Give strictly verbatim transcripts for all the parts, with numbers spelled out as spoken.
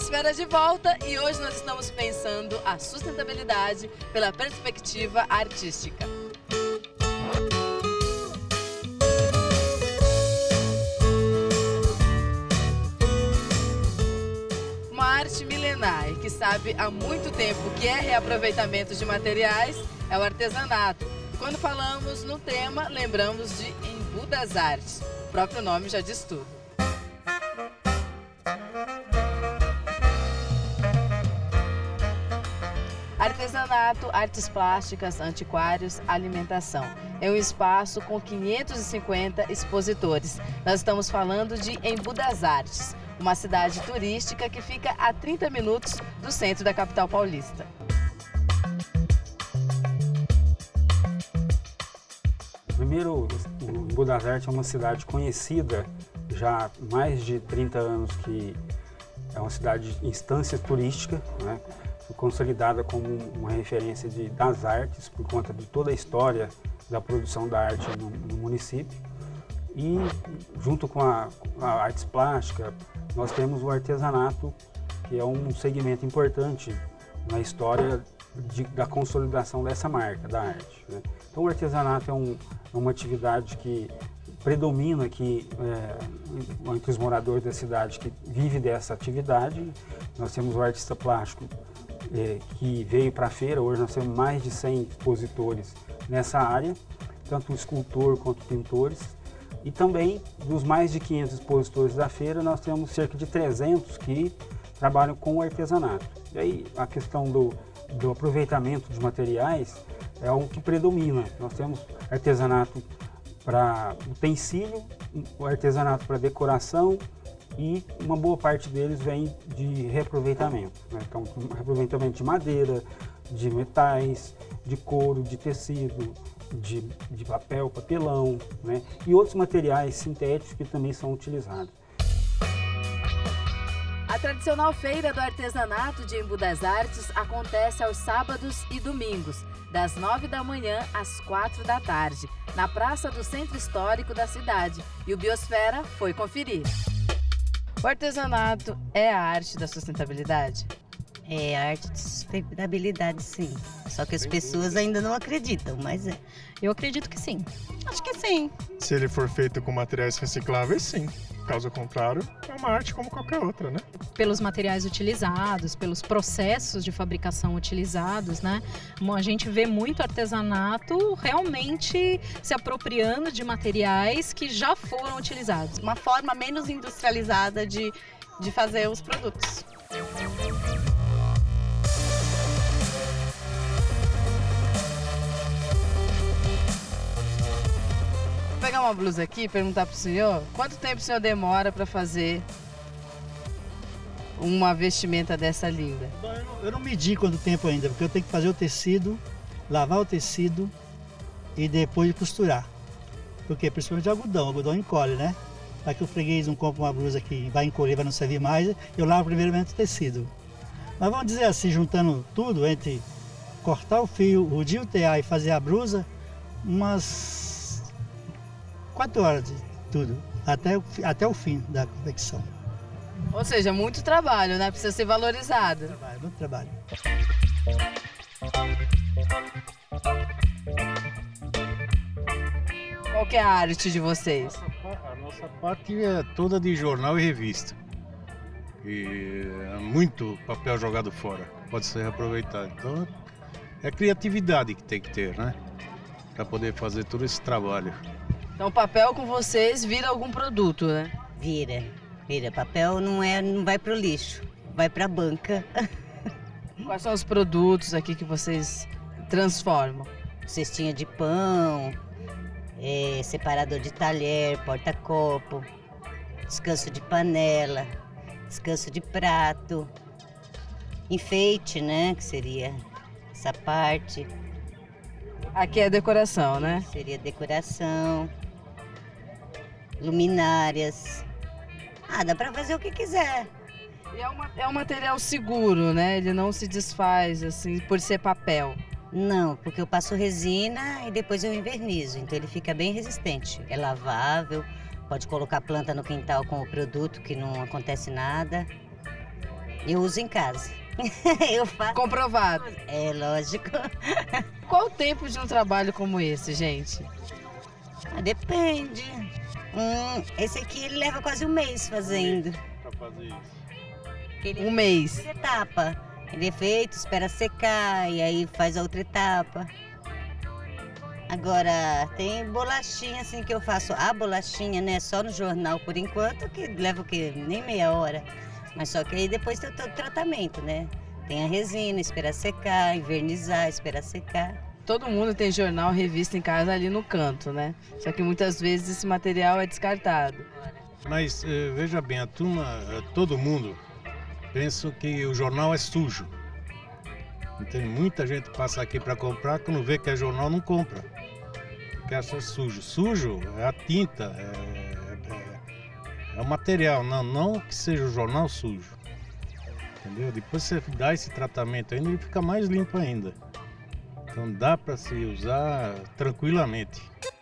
Biosfera de volta e hoje nós estamos pensando a sustentabilidade pela perspectiva artística. Uma arte milenar que sabe há muito tempo que é reaproveitamento de materiais é o artesanato. Quando falamos no tema, lembramos de Embu das Artes. O próprio nome já diz tudo. Artesanato, artes plásticas, antiquários, alimentação. É um espaço com quinhentos e cinquenta expositores. Nós estamos falando de Embu das Artes, uma cidade turística que fica a trinta minutos do centro da capital paulista. Primeiro, o Embu das Artes é uma cidade conhecida já há mais de trinta anos, que é uma cidade de instância turística, né? Consolidada como uma referência de, das artes, por conta de toda a história da produção da arte no, no município. E junto com a, a artes plástica, nós temos o artesanato, que é um segmento importante na história de, da consolidação dessa marca, da arte, né? Então o artesanato é, um, é uma atividade que predomina aqui é, entre os moradores da cidade, que vive dessa atividade. Nós temos o artista plástico, É, que veio para a feira. Hoje nós temos mais de cem expositores nessa área, tanto escultor quanto pintores. E também, dos mais de quinhentos expositores da feira, nós temos cerca de trezentos que trabalham com o artesanato. E aí a questão do, do aproveitamento de materiais é algo que predomina. Nós temos artesanato para utensílio, o artesanato para decoração, e uma boa parte deles vem de reaproveitamento, né? Então, reaproveitamento de madeira, de metais, de couro, de tecido, de, de papel, papelão, né? E outros materiais sintéticos que também são utilizados. A tradicional Feira do Artesanato de Embu das Artes acontece aos sábados e domingos, das nove da manhã às quatro da tarde, na Praça do Centro Histórico da cidade. E o Biosfera foi conferir. O artesanato é a arte da sustentabilidade? É a arte de sustentabilidade, sim. Só que as pessoas ainda não acreditam, mas é. Eu acredito que sim. Acho que sim. Se ele for feito com materiais recicláveis, sim. Caso contrário, é uma arte como qualquer outra, né? Pelos materiais utilizados, pelos processos de fabricação utilizados, né? A gente vê muito artesanato realmente se apropriando de materiais que já foram utilizados. Uma forma menos industrializada de, de fazer os produtos. Vou pegar uma blusa aqui e perguntar para o senhor quanto tempo o senhor demora para fazer uma vestimenta dessa linda? Eu não, eu não medi quanto tempo ainda, porque eu tenho que fazer o tecido, lavar o tecido e depois costurar. Porque principalmente algodão, o algodão encolhe, né? Para que o freguês não compre uma blusa que vai encolher, vai não servir mais, eu lavo primeiramente o tecido. Mas vamos dizer assim, juntando tudo, entre cortar o fio, o diutear e fazer a blusa, umas quatro horas de tudo, até, até o fim da confecção. Ou seja, muito trabalho, né? Precisa ser valorizado. Muito trabalho, muito trabalho. Qual que é a arte de vocês? A nossa parte é toda de jornal e revista. E é muito papel jogado fora, pode ser reaproveitado. Então é a criatividade que tem que ter, né? Para poder fazer todo esse trabalho. Então o papel com vocês vira algum produto, né? Vira, vira. Papel não, é, não vai para o lixo, vai para a banca. Quais são os produtos aqui que vocês transformam? Cestinha de pão, é, separador de talher, porta-copo, descanso de panela, descanso de prato, enfeite, né, que seria essa parte. Aqui é decoração, né? Seria decoração, luminárias. Ah, dá para fazer o que quiser. E é, uma, é um material seguro, né? Ele não se desfaz, assim, por ser papel. Não, porque eu passo resina e depois eu envernizo, então ele fica bem resistente. É lavável, pode colocar planta no quintal com o produto que não acontece nada. Eu uso em casa. Eu faço. Comprovado. É, lógico. Qual o tempo de um trabalho como esse, gente? Ah, depende. Hum, esse aqui ele leva quase um mês fazendo. Pra fazer isso. Ele Um mês. Ele etapa. Ele é feito, espera secar e aí faz a outra etapa. Agora, tem bolachinha assim que eu faço. A bolachinha, né, só no jornal por enquanto, que leva o quê? Nem meia hora. Mas só que aí depois tem todo o tratamento, né? Tem a resina, esperar secar, envernizar, esperar secar. Todo mundo tem jornal, revista em casa ali no canto, né? Só que muitas vezes esse material é descartado. Mas eh, veja bem, a turma, eh, todo mundo pensa que o jornal é sujo. Tem muita gente que passa aqui para comprar, quando vê que é jornal não compra. Porque acha sujo. Sujo é a tinta, é, é, é o material, não, não que seja o jornal sujo. Entendeu? Depois você dá esse tratamento ainda, ele fica mais limpo ainda. Então dá para se usar tranquilamente.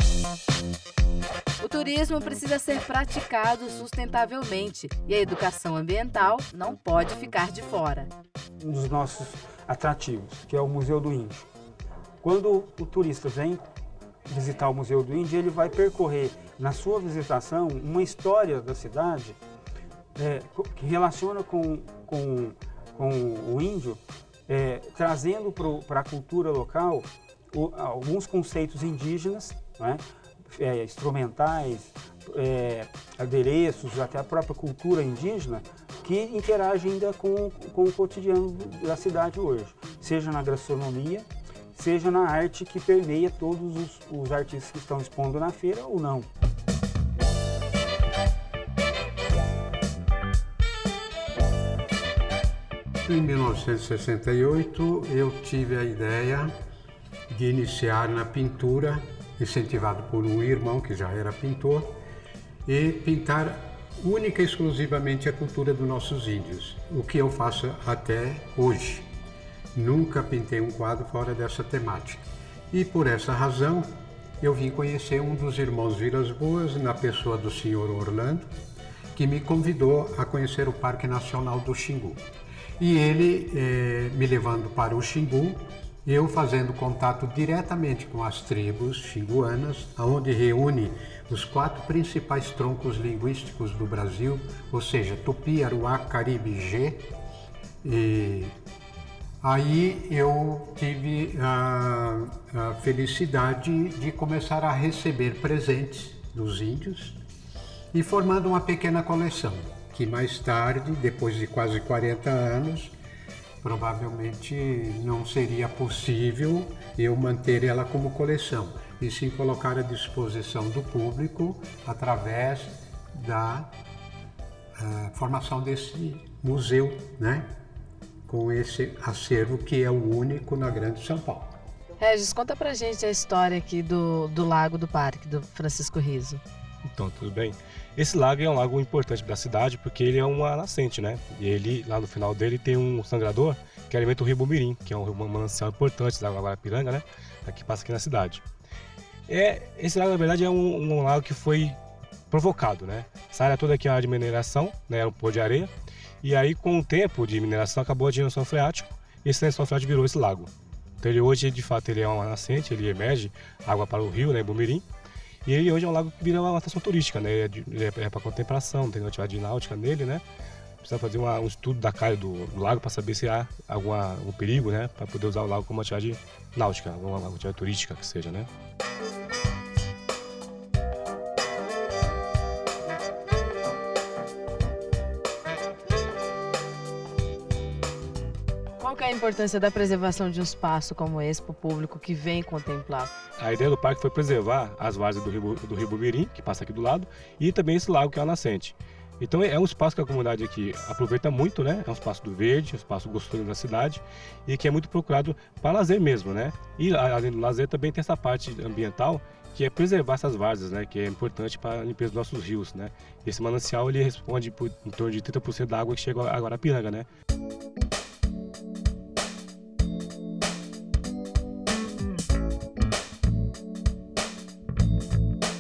O turismo precisa ser praticado sustentavelmente e a educação ambiental não pode ficar de fora. Um dos nossos atrativos, que é o Museu do Índio. Quando o turista vem visitar o Museu do Índio, ele vai percorrer na sua visitação uma história da cidade é, que relaciona com, com, com o índio, é, trazendo para a cultura local o, alguns conceitos indígenas, né? É, instrumentais, é, adereços, até a própria cultura indígena, que interage ainda com, com o cotidiano da cidade hoje, seja na gastronomia, seja na arte que permeia todos os, os artistas que estão expondo na feira ou não. Em mil novecentos e sessenta e oito, eu tive a ideia de iniciar na pintura, incentivado por um irmão que já era pintor, e pintar única e exclusivamente a cultura dos nossos índios, o que eu faço até hoje. Nunca pintei um quadro fora dessa temática. E por essa razão, eu vim conhecer um dos irmãos Vilas Boas, na pessoa do senhor Orlando, que me convidou a conhecer o Parque Nacional do Xingu. E ele, eh, me levando para o Xingu, eu fazendo contato diretamente com as tribos xinguanas, onde reúne os quatro principais troncos linguísticos do Brasil, ou seja, Tupi, Aruá, Caribe e Gê. E aí eu tive a, a felicidade de começar a receber presentes dos índios e formando uma pequena coleção, que mais tarde, depois de quase quarenta anos, provavelmente não seria possível eu manter ela como coleção, e sim colocar à disposição do público através da uh, formação desse museu, né? Com esse acervo que é o único na Grande São Paulo. Regis, conta pra gente a história aqui do, do lago do parque, do Francisco Riso. Então, tudo bem. Esse lago é um lago importante para a cidade porque ele é uma nascente, né? E ele, lá no final dele, tem um sangrador que alimenta o rio Bumirim, que é um manancial importante da Guarapiranga, né? Que passa aqui na cidade. É, esse lago, na verdade, é um, um lago que foi provocado, né? Essa área toda aqui é uma área de mineração, né? Era um pô de areia. E aí, com o tempo de mineração, acabou a lençol freático e esse lençol freático virou esse lago. Então, ele hoje, de fato, ele é uma nascente, ele emerge água para o rio, né? Bumirim. E ele hoje é um lago que vira uma atração turística, né? Ele é, é para contemplação, tem atividade de náutica nele, né? Precisa fazer uma, um estudo da calha do, do lago para saber se há algum um perigo, né? Para poder usar o lago como atividade náutica, alguma atividade turística que seja, né? Qual que é a importância da preservação de um espaço como esse para o público que vem contemplar? A ideia do parque foi preservar as várzeas do rio, do rio Bumirim, que passa aqui do lado, e também esse lago que é a nascente. Então é um espaço que a comunidade aqui aproveita muito, né? É um espaço do verde, um espaço gostoso da cidade e que é muito procurado para lazer mesmo, né? E além do lazer também tem essa parte ambiental que é preservar essas várzeas, né? Que é importante para a limpeza dos nossos rios, né? E esse manancial ele responde por em torno de trinta por cento da água que chega a Guarapiranga, né?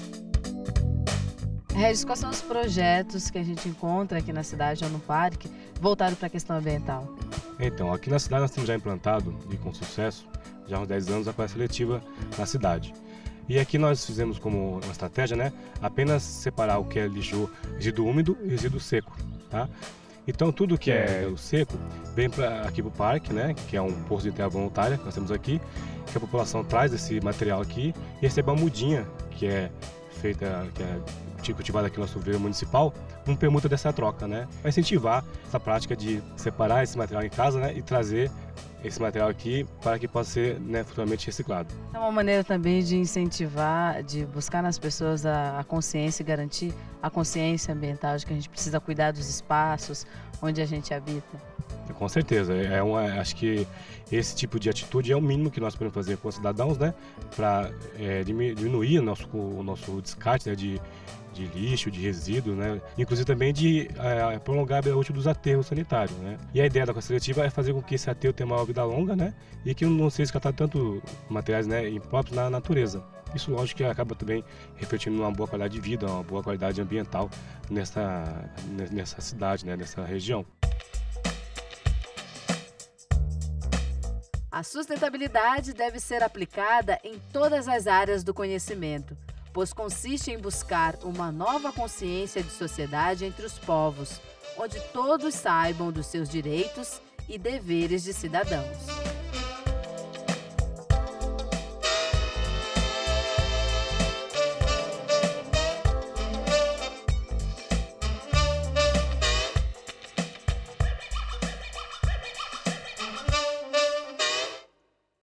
Regis, quais são os projetos que a gente encontra aqui na cidade ou no parque voltado para a questão ambiental? Então, aqui na cidade nós temos já implantado, e com sucesso, já há uns dez anos, a coleta seletiva na cidade. E aqui nós fizemos como uma estratégia, né, apenas separar o que é lixo, resíduo úmido e resíduo seco, tá? Então tudo que é o seco vem pra, aqui para o parque, né, que é um posto de entrega voluntária que nós temos aqui, que a população traz esse material aqui e recebe uma mudinha que é feita, que é cultivada aqui no nosso viveiro municipal, com permuta dessa troca, né? Para incentivar essa prática de separar esse material em casa, né, e trazer esse material aqui para que possa ser, né, futuramente reciclado. É uma maneira também de incentivar, de buscar nas pessoas a, a consciência e garantir a consciência ambiental de que a gente precisa cuidar dos espaços onde a gente habita. Com certeza, é uma, acho que esse tipo de atitude é o mínimo que nós podemos fazer como cidadãos, né, para é, diminuir o nosso, o nosso descarte, né, de, de lixo, de resíduos, né, inclusive também de é, prolongar a vida útil dos aterros sanitários, né. E a ideia da coleta seletiva é fazer com que esse aterro tenha uma vida longa, né, e que não seja descartado tanto materiais, né, impróprios na natureza. Isso, lógico, que acaba também refletindo numa boa qualidade de vida, uma boa qualidade ambiental nessa, nessa cidade, né, nessa região. A sustentabilidade deve ser aplicada em todas as áreas do conhecimento, pois consiste em buscar uma nova consciência de sociedade entre os povos, onde todos saibam dos seus direitos e deveres de cidadãos.